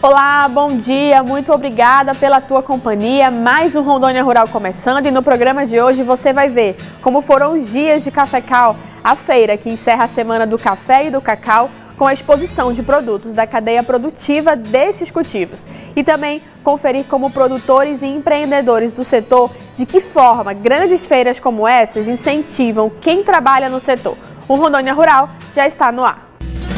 Olá, bom dia, muito obrigada pela tua companhia. Mais um Rondônia Rural começando e no programa de hoje você vai ver como foram os dias de Cafecau, a feira que encerra a semana do café e do cacau com a exposição de produtos da cadeia produtiva desses cultivos. E também conferir como produtores e empreendedores do setor, de que forma grandes feiras como essas incentivam quem trabalha no setor. O Rondônia Rural já está no ar.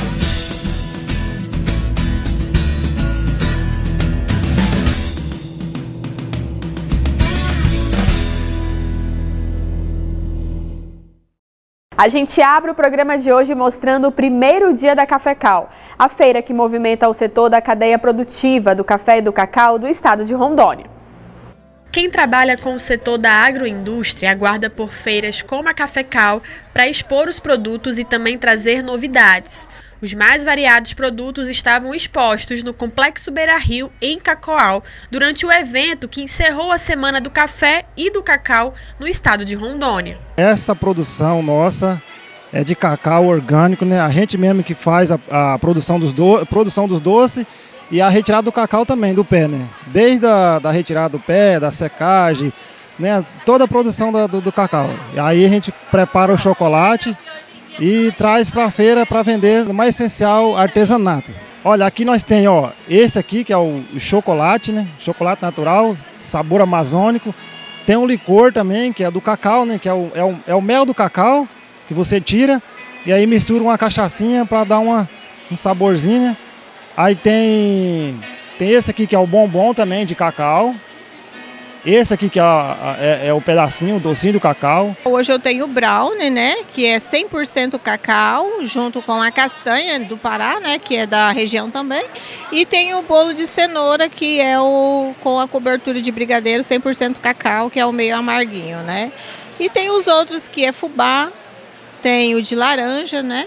A gente abre o programa de hoje mostrando o primeiro dia da Cafecau, a feira que movimenta o setor da cadeia produtiva do café e do cacau do estado de Rondônia. Quem trabalha com o setor da agroindústria aguarda por feiras como a Cafecau para expor os produtos e também trazer novidades. Os mais variados produtos estavam expostos no Complexo Beira-Rio, em Cacoal, durante o evento que encerrou a Semana do Café e do Cacau no estado de Rondônia. Essa produção nossa é de cacau orgânico, né? A gente mesmo que faz a produção dos doces e a retirada do cacau também, do pé, né? Desde a retirada do pé, da secagem, né? Toda a produção do cacau. E aí a gente prepara o chocolate e traz para a feira para vender o mais essencial, artesanato. Olha, aqui nós tem, ó, esse aqui que é o chocolate, né? Chocolate natural, sabor amazônico. Tem um licor também, que é do cacau, né? Que é o mel do cacau, que você tira e aí mistura uma cachaçinha para dar um saborzinho, né? Aí tem esse aqui que é o bombom também de cacau. Esse aqui que é o pedacinho, o docinho do cacau. Hoje eu tenho o brownie, né, que é 100% cacau, junto com a castanha do Pará, né, que é da região também. E tem o bolo de cenoura, que é com a cobertura de brigadeiro 100% cacau, que é o meio amarguinho, né. E tem os outros que é fubá, tem o de laranja, né,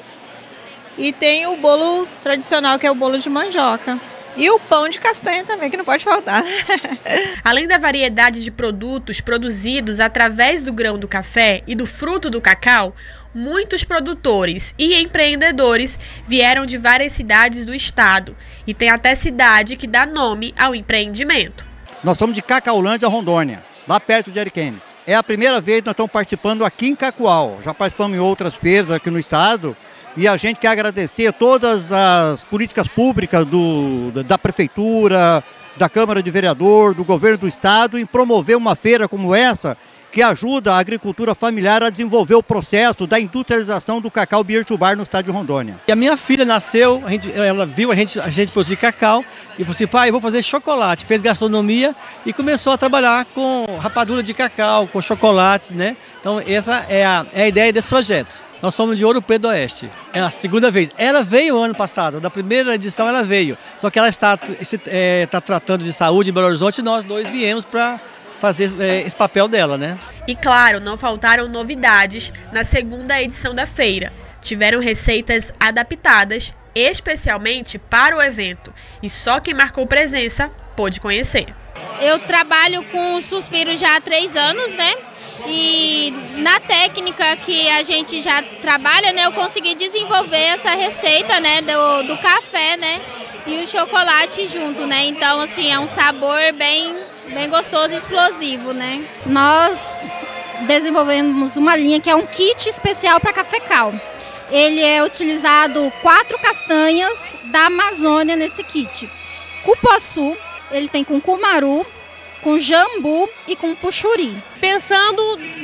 e tem o bolo tradicional, que é o bolo de mandioca. E o pão de castanha também, que não pode faltar. Além da variedade de produtos produzidos através do grão do café e do fruto do cacau, muitos produtores e empreendedores vieram de várias cidades do estado. E tem até cidade que dá nome ao empreendimento. Nós somos de Cacaulândia, Rondônia, lá perto de Ariquemes. É a primeira vez que nós estamos participando aqui em Cacoal. Já participamos em outras feiras aqui no estado. E a gente quer agradecer todas as políticas públicas da Prefeitura, da Câmara de Vereador, do Governo do Estado em promover uma feira como essa, que ajuda a agricultura familiar a desenvolver o processo da industrialização do cacau beer to bar no estado de Rondônia. E a minha filha nasceu, ela viu a gente produzir cacau e falou assim, pai, eu vou fazer chocolate. Fez gastronomia e começou a trabalhar com rapadura de cacau, com chocolates, né? Então essa é a ideia desse projeto. Nós somos de Ouro Preto do Oeste. É a segunda vez. Ela veio ano passado, da primeira edição ela veio. Só que ela está tratando de saúde em Belo Horizonte e nós dois viemos para fazer esse papel dela, né? E claro, não faltaram novidades na segunda edição da feira. Tiveram receitas adaptadas especialmente para o evento. E só quem marcou presença pôde conhecer. Eu trabalho com Suspiro já há 3 anos, né? E na técnica que a gente já trabalha, né, eu consegui desenvolver essa receita, né, do café, né, e o chocolate junto, né. Então, assim, é um sabor bem gostoso e explosivo, né. Nós desenvolvemos uma linha que é um kit especial para Cafecau. Ele é utilizado 4 castanhas da Amazônia nesse kit. Cupuaçu, ele tem com cumaru, com jambu e com puxuri. Pensando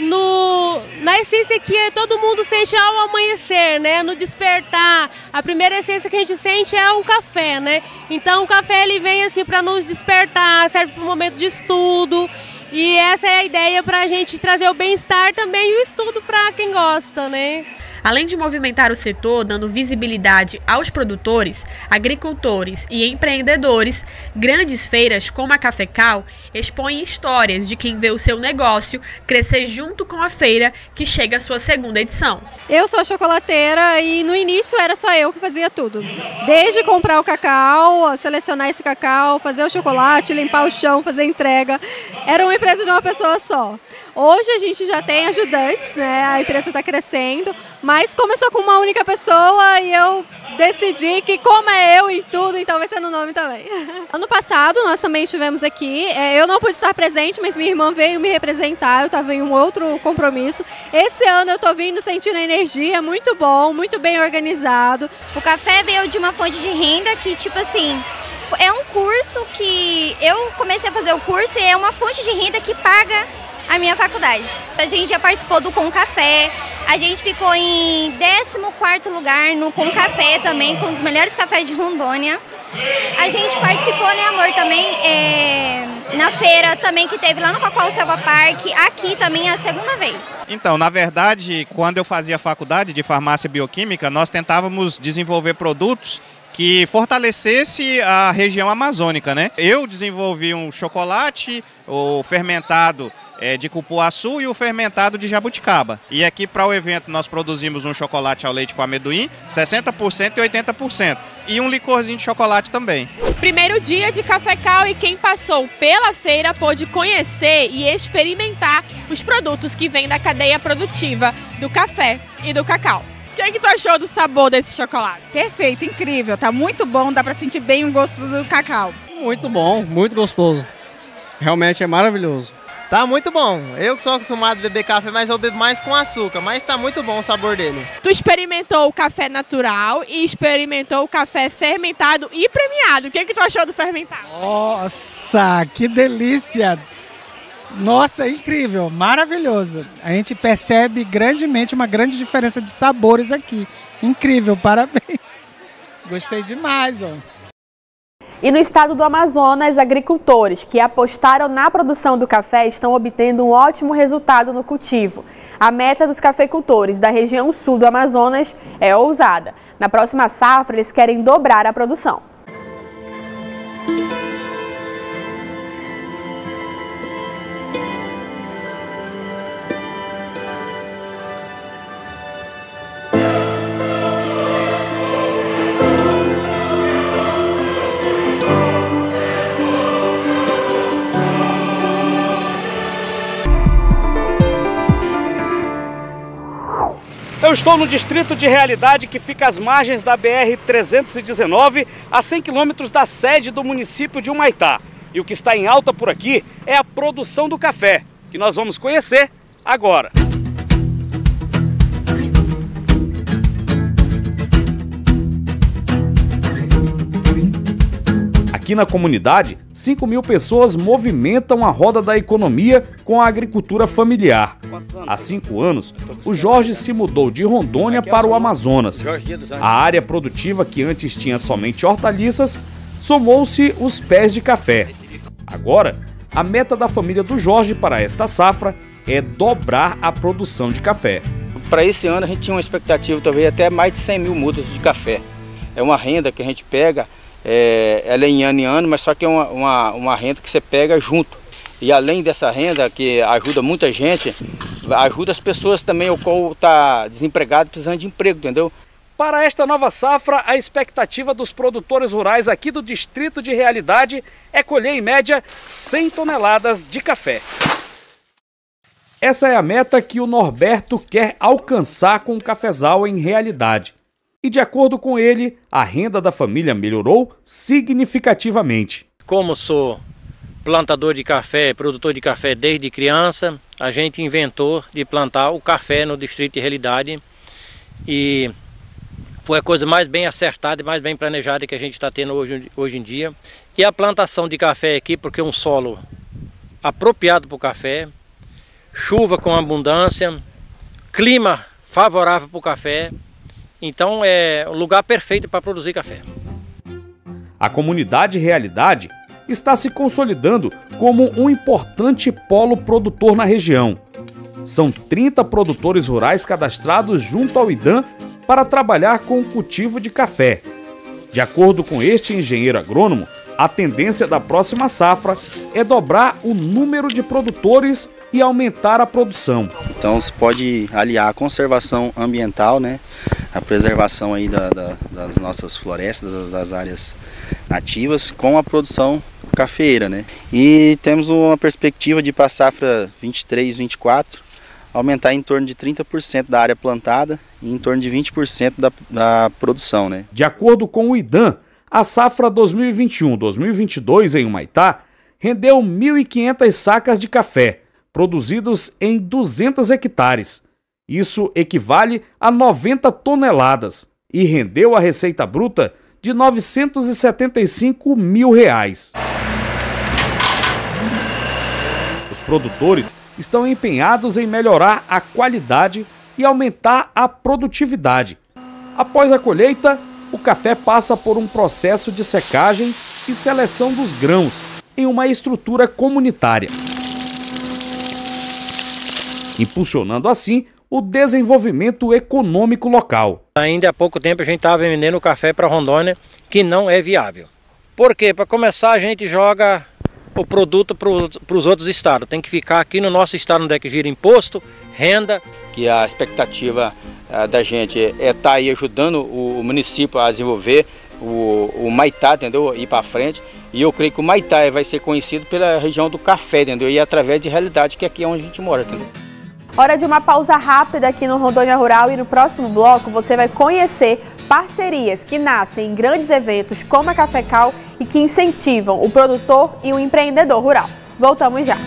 na essência que todo mundo sente ao amanhecer, né? No despertar. A primeira essência que a gente sente é o café, né? Então o café ele vem assim para nos despertar, serve para um momento de estudo. E essa é a ideia para a gente trazer o bem-estar também e o estudo para quem gosta, né? Além de movimentar o setor, dando visibilidade aos produtores, agricultores e empreendedores, grandes feiras como a Cafecau expõem histórias de quem vê o seu negócio crescer junto com a feira que chega à sua segunda edição. Eu sou chocolateira e no início era só eu que fazia tudo. Desde comprar o cacau, selecionar esse cacau, fazer o chocolate, limpar o chão, fazer entrega. Era uma empresa de uma pessoa só. Hoje a gente já tem ajudantes, né? A empresa está crescendo, mas começou com uma única pessoa e eu decidi que como é eu em tudo, então vai ser no nome também. Ano passado nós também estivemos aqui, eu não pude estar presente, mas minha irmã veio me representar, eu estava em um outro compromisso. Esse ano eu estou vindo sentindo a energia, muito bom, muito bem organizado. O café veio de uma fonte de renda que, tipo assim, é um curso que eu comecei a fazer o curso e é uma fonte de renda que paga a minha faculdade. A gente já participou do Com Café, a gente ficou em 14º lugar no Com Café também, com os melhores cafés de Rondônia. A gente participou, né, amor, também na feira também que teve lá no Cacau Selva Park, aqui também é a segunda vez. Então, na verdade, quando eu fazia faculdade de farmácia bioquímica, nós tentávamos desenvolver produtos que fortalecesse a região amazônica, né? Eu desenvolvi um chocolate, o fermentado de cupuaçu e o fermentado de jabuticaba. E aqui para o evento nós produzimos um chocolate ao leite com amendoim, 60% e 80%. E um licorzinho de chocolate também. Primeiro dia de Cafecal e quem passou pela feira pôde conhecer e experimentar os produtos que vêm da cadeia produtiva do café e do cacau. O que tu achou do sabor desse chocolate? Perfeito, incrível, tá muito bom, dá para sentir bem o gosto do cacau. Muito bom, muito gostoso. Realmente é maravilhoso. Tá muito bom. Eu que sou acostumado a beber café, mas eu bebo mais com açúcar, mas tá muito bom o sabor dele. Tu experimentou o café natural e experimentou o café fermentado e premiado. O que tu achou do fermentado? Nossa, que delícia! Nossa, incrível, maravilhoso. A gente percebe grandemente uma grande diferença de sabores aqui. Incrível, parabéns. Gostei demais, ó. E no estado do Amazonas, agricultores que apostaram na produção do café estão obtendo um ótimo resultado no cultivo. A meta dos cafeicultores da região sul do Amazonas é ousada. Na próxima safra, eles querem dobrar a produção. Eu estou no distrito de Realidade, que fica às margens da BR-319, a 100 quilômetros da sede do município de Humaitá. E o que está em alta por aqui é a produção do café, que nós vamos conhecer agora. Aqui na comunidade, 5.000 pessoas movimentam a roda da economia com a agricultura familiar. Há 5 anos, o Jorge se mudou de Rondônia para o Amazonas. A área produtiva, que antes tinha somente hortaliças, somou-se os pés de café. Agora, a meta da família do Jorge para esta safra é dobrar a produção de café. Para esse ano a gente tinha uma expectativa talvez até mais de 100 mil mudas de café. É uma renda que a gente pega, ela é em ano, mas só que é uma renda que você pega junto. E além dessa renda, que ajuda muita gente, ajuda as pessoas também, o qual está desempregado, precisando de emprego, entendeu? Para esta nova safra, a expectativa dos produtores rurais aqui do Distrito de Realidade é colher em média 100 toneladas de café. Essa é a meta que o Norberto quer alcançar com o cafezal em Realidade. E de acordo com ele, a renda da família melhorou significativamente. Como sou plantador de café, produtor de café desde criança, a gente inventou de plantar o café no Distrito de Realidade e foi a coisa mais bem acertada e mais bem planejada que a gente está tendo hoje em dia. E a plantação de café aqui, porque é um solo apropriado para o café, chuva com abundância, clima favorável para o café, então é o lugar perfeito para produzir café. A comunidade Realidade está se consolidando como um importante polo produtor na região. São 30 produtores rurais cadastrados junto ao IDAM para trabalhar com o cultivo de café. De acordo com este engenheiro agrônomo, a tendência da próxima safra é dobrar o número de produtores e aumentar a produção. Então se pode aliar a conservação ambiental, né, a preservação aí das nossas florestas, das áreas nativas, com a produção cafeeira, né? E temos uma perspectiva de para a safra 23, 24, aumentar em torno de 30% da área plantada e em torno de 20% da produção, né? De acordo com o IDAM, a safra 2021-2022 em Humaitá rendeu 1.500 sacas de café, produzidos em 200 hectares. Isso equivale a 90 toneladas e rendeu a receita bruta de R$ 975 mil. Os produtores estão empenhados em melhorar a qualidade e aumentar a produtividade. Após a colheita, o café passa por um processo de secagem e seleção dos grãos em uma estrutura comunitária, impulsionando assim o desenvolvimento econômico local. Ainda há pouco tempo a gente estava vendendo café para Rondônia, que não é viável. Por quê? Para começar, a gente joga o produto para os outros estados. Tem que ficar aqui no nosso estado, onde é que gira imposto, renda. Que a expectativa da gente é estar aí ajudando o município a desenvolver o Humaitá, entendeu? Ir para frente. E eu creio que o Humaitá vai ser conhecido pela região do café, entendeu? E através de realidade, que aqui é onde a gente mora, entendeu? Hora de uma pausa rápida aqui no Rondônia Rural e no próximo bloco você vai conhecer parcerias que nascem em grandes eventos como a Cafecal e que incentivam o produtor e o empreendedor rural. Voltamos já.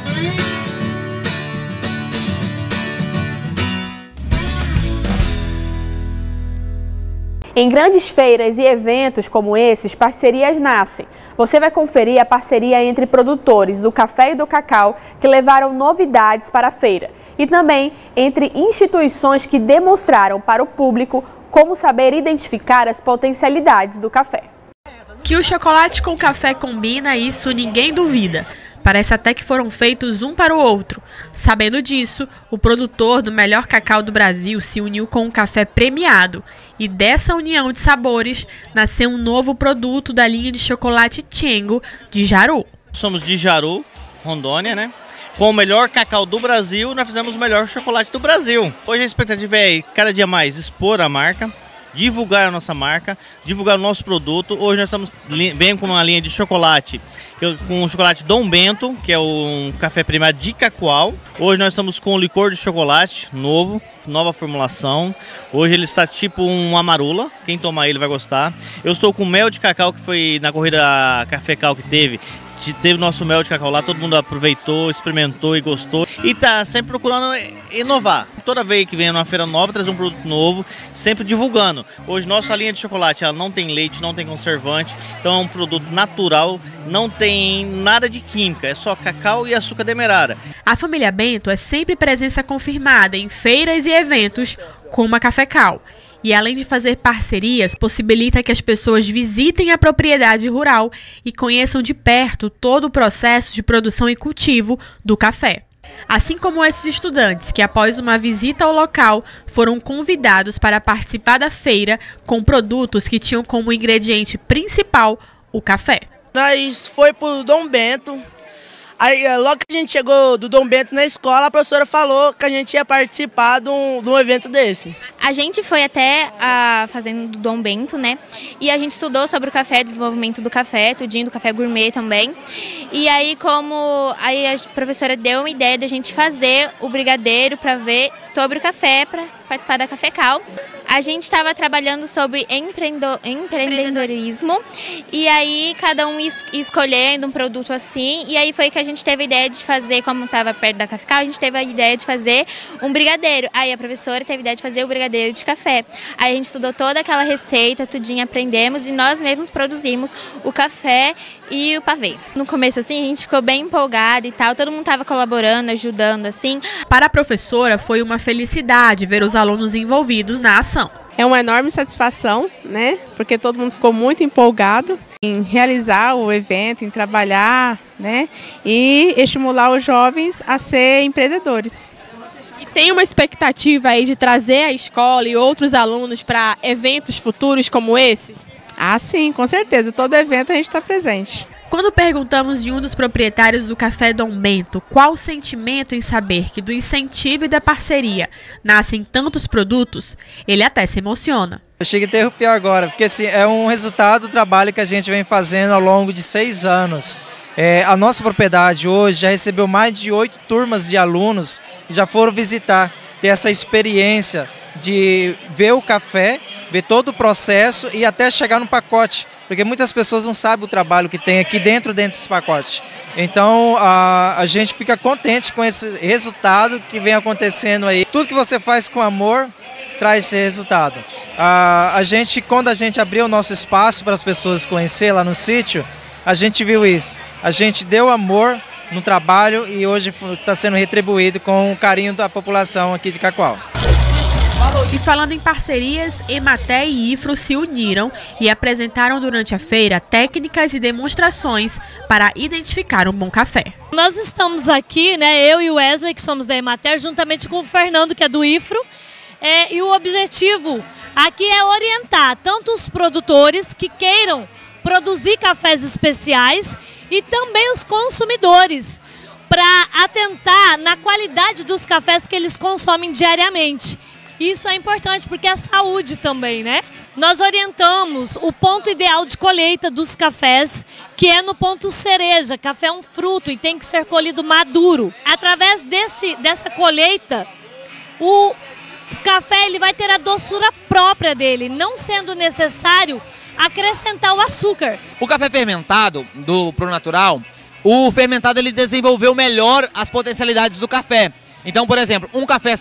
Em grandes feiras e eventos como esses, parcerias nascem. Você vai conferir a parceria entre produtores do café e do cacau que levaram novidades para a feira. E também entre instituições que demonstraram para o público como saber identificar as potencialidades do café. Que o chocolate com café combina, isso ninguém duvida. Parece até que foram feitos um para o outro. Sabendo disso, o produtor do melhor cacau do Brasil se uniu com um café premiado. E dessa união de sabores, nasceu um novo produto da linha de chocolate Tiengo de Jaru. Somos de Jaru, Rondônia, né? Com o melhor cacau do Brasil, nós fizemos o melhor chocolate do Brasil. Hoje a expectativa é cada dia mais expor a marca, divulgar a nossa marca, divulgar o nosso produto. Hoje nós estamos bem com uma linha de chocolate, com o chocolate Dom Bento, que é um café premiado de cacau. Hoje nós estamos com o licor de chocolate novo, nova formulação. Hoje ele está tipo um amarula, quem tomar ele vai gostar. Eu estou com mel de cacau, que foi na corrida Cafecal que teve nosso mel de cacau lá, todo mundo aproveitou, experimentou e gostou. E tá sempre procurando inovar. Toda vez que vem numa feira nova, trazer um produto novo, sempre divulgando. Hoje nossa linha de chocolate, ela não tem leite, não tem conservante, então é um produto natural, não tem nada de química, é só cacau e açúcar demerara. A família Bento é sempre presença confirmada em feiras e eventos como a Cafecal. E além de fazer parcerias, possibilita que as pessoas visitem a propriedade rural e conheçam de perto todo o processo de produção e cultivo do café. Assim como esses estudantes que, após uma visita ao local, foram convidados para participar da feira com produtos que tinham como ingrediente principal o café. Nós foi pro Dom Bento. Aí, logo que a gente chegou do Dom Bento na escola, a professora falou que a gente ia participar de um evento desse. A gente foi até a fazenda do Dom Bento, né? E a gente estudou sobre o café, desenvolvimento do café, tudinho do café gourmet também. E aí, aí a professora deu uma ideia da gente fazer o brigadeiro para ver sobre o café, para participar da Cafecal. A gente estava trabalhando sobre empreendedorismo e aí cada um escolhendo um produto assim, e aí foi que a gente teve a ideia de fazer, como estava perto da Cafecal, a gente teve a ideia de fazer um brigadeiro. Aí a professora teve a ideia de fazer o brigadeiro de café. Aí a gente estudou toda aquela receita, tudinho, aprendemos e nós mesmos produzimos o café e o pavê. No começo assim a gente ficou bem empolgado e tal, todo mundo estava colaborando, ajudando assim. Para a professora foi uma felicidade ver os alunos envolvidos na ação. É uma enorme satisfação, né? Porque todo mundo ficou muito empolgado em realizar o evento, em trabalhar, né? E estimular os jovens a ser empreendedores. E tem uma expectativa aí de trazer a escola e outros alunos para eventos futuros como esse? Ah, sim, com certeza. Todo evento a gente está presente. Quando perguntamos de um dos proprietários do Café Dom Bento qual o sentimento em saber que do incentivo e da parceria nascem tantos produtos, ele até se emociona. Eu cheguei a interromper agora, porque assim, é um resultado do trabalho que a gente vem fazendo ao longo de 6 anos. A nossa propriedade hoje já recebeu mais de 8 turmas de alunos que já foram visitar, ter essa experiência de ver o café, ver todo o processo e até chegar no pacote, porque muitas pessoas não sabem o trabalho que tem aqui dentro desse pacote. Então a gente fica contente com esse resultado que vem acontecendo aí. Tudo que você faz com amor traz esse resultado. Quando a gente abriu o nosso espaço para as pessoas conhecer lá no sítio, a gente viu isso. A gente deu amor no trabalho e hoje está sendo retribuído com o carinho da população aqui de Cacoal. E falando em parcerias, Emater e IFRO se uniram e apresentaram durante a feira técnicas e demonstrações para identificar um bom café. Nós estamos aqui, né, eu e o Wesley, que somos da Emater, juntamente com o Fernando, que é do IFRO, e o objetivo aqui é orientar tanto os produtores que queiram produzir cafés especiais e também os consumidores para atentar na qualidade dos cafés que eles consomem diariamente. Isso é importante porque é saúde também, né? Nós orientamos o ponto ideal de colheita dos cafés, que é no ponto cereja. Café é um fruto e tem que ser colhido maduro. Através dessa colheita, o café ele vai ter a doçura própria dele, não sendo necessário acrescentar o açúcar. O café fermentado do ProNatural, o fermentado ele desenvolveu melhor as potencialidades do café. Então, por exemplo, um café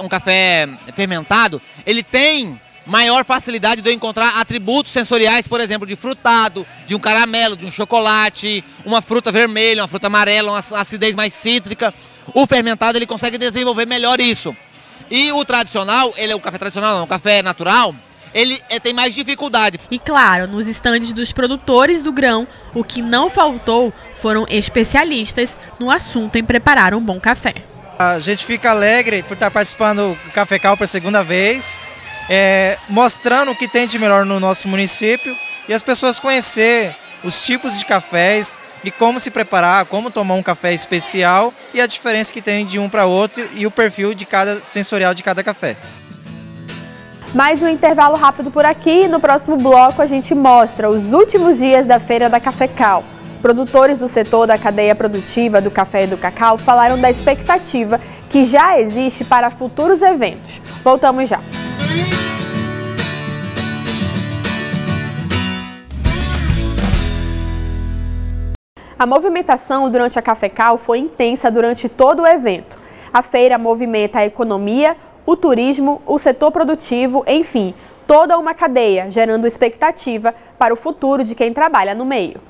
fermentado, ele tem maior facilidade de eu encontrar atributos sensoriais, por exemplo, de frutado, de um caramelo, de um chocolate, uma fruta vermelha, uma fruta amarela, uma acidez mais cítrica. O fermentado ele consegue desenvolver melhor isso. E o tradicional, o café tradicional não, o café natural, ele tem mais dificuldade. E claro, nos estandes dos produtores do grão, o que não faltou foram especialistas no assunto em preparar um bom café. A gente fica alegre por estar participando do Cafecal pela segunda vez, mostrando o que tem de melhor no nosso município e as pessoas conhecer os tipos de cafés e como se preparar, como tomar um café especial e a diferença que tem de um para outro e o perfil sensorial de cada café. Mais um intervalo rápido por aqui. No próximo bloco a gente mostra os últimos dias da Feira da Cafecal. Produtores do setor da cadeia produtiva do café e do cacau falaram da expectativa que já existe para futuros eventos. Voltamos já. A movimentação durante a Cafecal foi intensa durante todo o evento. A feira movimenta a economia, o turismo, o setor produtivo, enfim, toda uma cadeia, gerando expectativa para o futuro de quem trabalha no meio.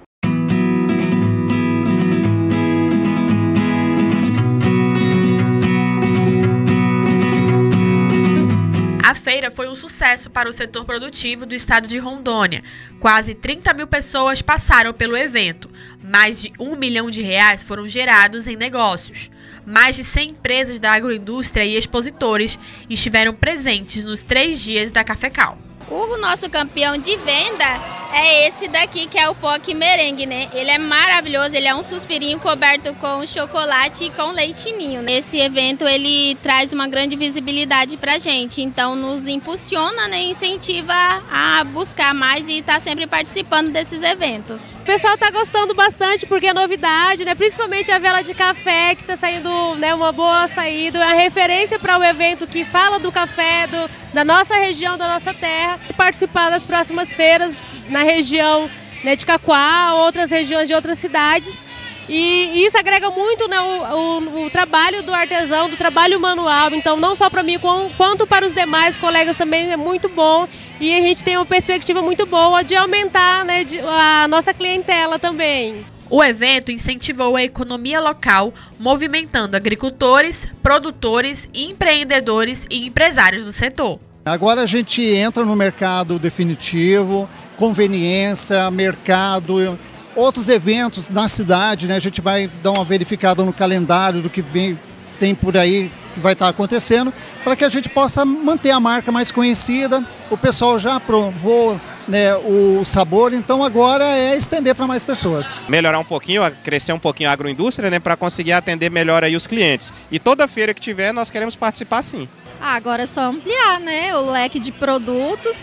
A feira foi um sucesso para o setor produtivo do estado de Rondônia. Quase 30 mil pessoas passaram pelo evento. Mais de R$1 milhão foram gerados em negócios. Mais de 100 empresas da agroindústria e expositores estiveram presentes nos 3 dias da Cafecal. O nosso campeão de venda é esse daqui, que é o POC Merengue, né? Ele é maravilhoso, ele é um suspirinho coberto com chocolate e com leite ninho. Esse evento, ele traz uma grande visibilidade pra gente, então nos impulsiona, né? Incentiva a buscar mais e estar sempre participando desses eventos. O pessoal tá gostando bastante porque é novidade, né? Principalmente a vela de café, que tá saindo, né, uma boa saída, é a referência para o evento que fala do café, da nossa região, da nossa terra. Participar das próximas feiras na região, né, de Cacoal, outras regiões de outras cidades. E isso agrega muito, né, o trabalho do artesão, do trabalho manual. Então, não só para mim, quanto para os demais colegas também é muito bom. E a gente tem uma perspectiva muito boa de aumentar, né, a nossa clientela também. O evento incentivou a economia local, movimentando agricultores, produtores, empreendedores e empresários do setor. Agora a gente entra no mercado definitivo, conveniência, mercado, outros eventos na cidade, né? A gente vai dar uma verificada no calendário do que tem por aí que vai estar acontecendo, para que a gente possa manter a marca mais conhecida. O pessoal já provou, né, o sabor, então agora é estender para mais pessoas. Melhorar um pouquinho, crescer um pouquinho a agroindústria, né, para conseguir atender melhor aí os clientes. E toda feira que tiver, nós queremos participar sim. Agora é só ampliar, né, o leque de produtos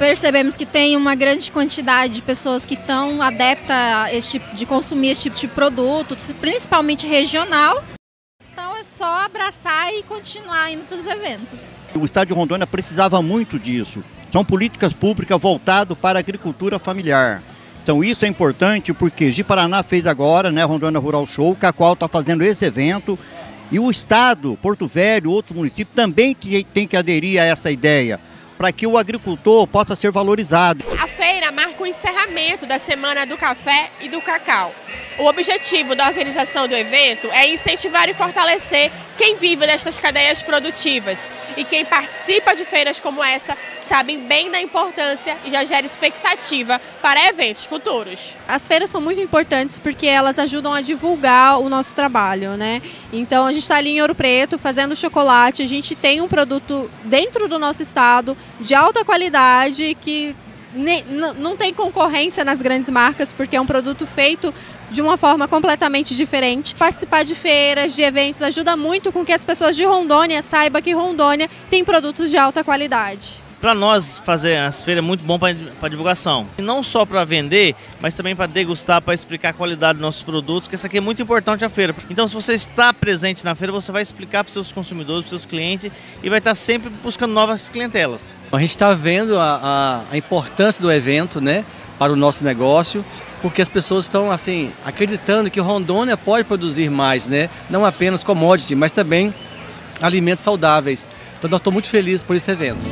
Percebemos que tem uma grande quantidade de pessoas que estão adeptas a de consumir esse tipo de produto, principalmente regional. Então é só abraçar e continuar indo para os eventos. O estado de Rondônia precisava muito disso. São políticas públicas voltadas para a agricultura familiar. Então isso é importante porque Ji-Paraná fez agora, né, Rondônia Rural Show, o Cacoal está fazendo esse evento. E o estado, Porto Velho, outros municípios também tem que aderir a essa ideia, para que o agricultor possa ser valorizado. A feira marca o encerramento da Semana do Café e do Cacau. O objetivo da organização do evento é incentivar e fortalecer quem vive destas cadeias produtivas. E quem participa de feiras como essa sabem bem da importância e já gera expectativa para eventos futuros. As feiras são muito importantes porque elas ajudam a divulgar o nosso trabalho, né? Então a gente está ali em Ouro Preto fazendo chocolate, a gente tem um produto dentro do nosso estado de alta qualidade que não tem concorrência nas grandes marcas porque é um produto feito de uma forma completamente diferente. Participar de feiras, de eventos, ajuda muito com que as pessoas de Rondônia saibam que Rondônia tem produtos de alta qualidade. Para nós, fazer as feiras é muito bom para divulgação. E não só para vender, mas também para degustar, para explicar a qualidade dos nossos produtos, que isso aqui é muito importante a feira. Então, se você está presente na feira, você vai explicar para os seus consumidores, para os seus clientes e vai estar sempre buscando novas clientelas. A gente está vendo a importância do evento, né, para o nosso negócio, porque as pessoas estão assim acreditando que Rondônia pode produzir mais, né? Não apenas commodity, mas também alimentos saudáveis. Então nós estamos muito felizes por esse evento.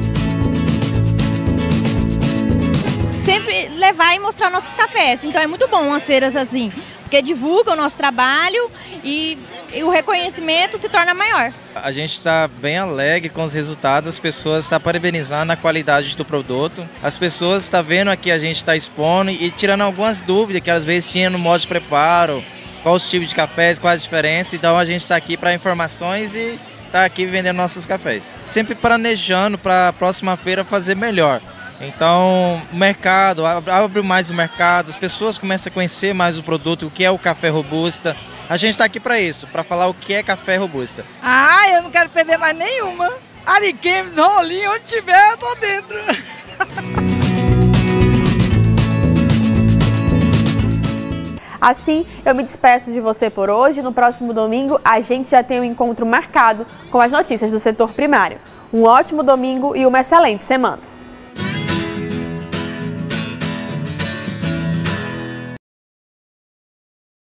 Sempre levar e mostrar nossos cafés, então é muito bom as feiras assim, porque divulga o nosso trabalho e o reconhecimento se torna maior. A gente está bem alegre com os resultados, as pessoas estão parabenizando a qualidade do produto, as pessoas estão vendo aqui a gente está expondo e tirando algumas dúvidas que às vezes tinha no modo de preparo, quais os tipos de cafés, quais as diferenças, então a gente está aqui para informações e está aqui vendendo nossos cafés. Sempre planejando para a próxima feira fazer melhor. Então, o mercado, abre mais o mercado, as pessoas começam a conhecer mais o produto, o que é o café robusta. A gente está aqui para isso, para falar o que é café robusta. Ah, eu não quero perder mais nenhuma. Ariquemes, Rolinho, onde tiver, eu tô dentro. Assim, eu me despeço de você por hoje. No próximo domingo, a gente já tem um encontro marcado com as notícias do setor primário. Um ótimo domingo e uma excelente semana.